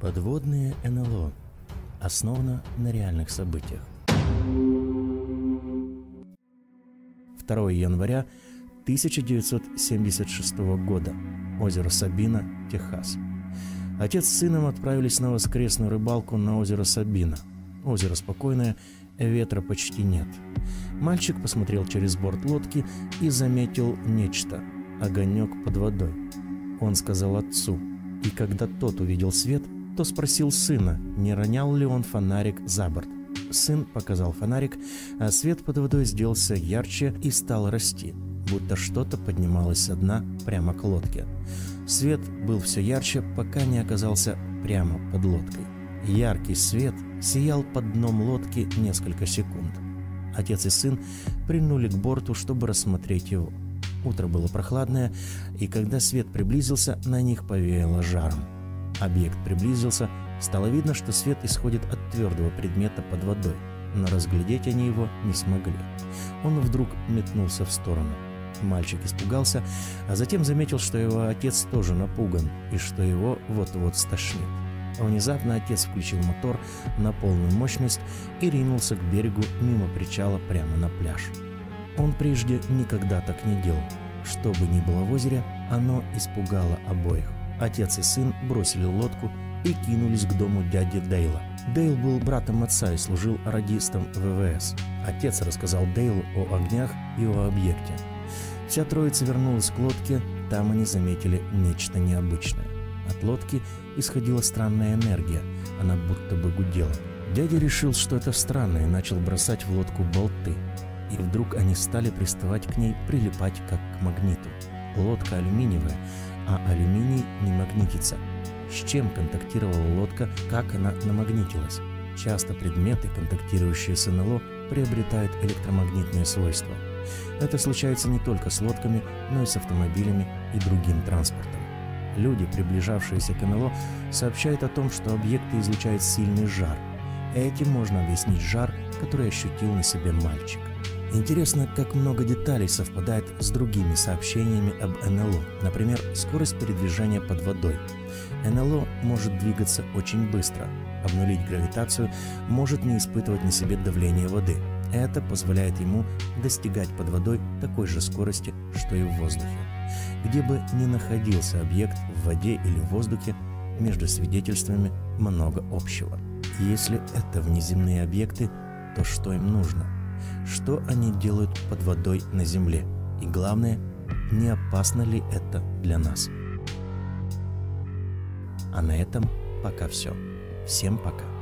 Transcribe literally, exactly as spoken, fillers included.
Подводные эн эл о основано на реальных событиях. второго января тысяча девятьсот семьдесят шестого года. Озеро Сабина, Техас. Отец с сыном отправились на воскресную рыбалку на озеро Сабина. Озеро спокойное, ветра почти нет. Мальчик посмотрел через борт лодки и заметил нечто – огонек под водой. Он сказал отцу, и когда тот увидел свет, то спросил сына, не ронял ли он фонарик за борт. Сын показал фонарик, а свет под водой сделался ярче и стал расти, будто что-то поднималось со дна прямо к лодке. Свет был все ярче, пока не оказался прямо под лодкой. Яркий свет сиял под дном лодки несколько секунд. Отец и сын прильнули к борту, чтобы рассмотреть его. Утро было прохладное, и когда свет приблизился, на них повеяло жаром. Объект приблизился, стало видно, что свет исходит от твердого предмета под водой, но разглядеть они его не смогли. Он вдруг метнулся в сторону. Мальчик испугался, а затем заметил, что его отец тоже напуган и что его вот-вот стошнит. Внезапно отец включил мотор на полную мощность и ринулся к берегу мимо причала прямо на пляж. Он прежде никогда так не делал. Что бы ни было в озере, оно испугало обоих. Отец и сын бросили лодку и кинулись к дому дяди Дейла. Дейл был братом отца и служил радистом вэ вэ эс. Отец рассказал Дейлу о огнях и о объекте. Вся троица вернулась к лодке, там они заметили нечто необычное. От лодки исходила странная энергия, она будто бы гудела. Дядя решил, что это странно, и начал бросать в лодку болты. И вдруг они стали приставать к ней, прилипать как к магниту. Лодка алюминиевая, а алюминий не магнитится. С чем контактировала лодка, как она намагнитилась? Часто предметы, контактирующие с эн эл о, приобретают электромагнитные свойства. Это случается не только с лодками, но и с автомобилями и другим транспортом. Люди, приближавшиеся к эн эл о, сообщают о том, что объекты излучают сильный жар. Этим можно объяснить жар, который ощутил на себе мальчик. Интересно, как много деталей совпадает с другими сообщениями об эн эл о. Например, скорость передвижения под водой. эн эл о может двигаться очень быстро. Обнулить гравитацию, может не испытывать на себе давление воды. Это позволяет ему достигать под водой такой же скорости, что и в воздухе. Где бы ни находился объект, в воде или в воздухе, между свидетельствами много общего. Если это внеземные объекты, то что им нужно? Что они делают под водой на Земле? И главное, не опасно ли это для нас? А на этом пока все. Всем пока.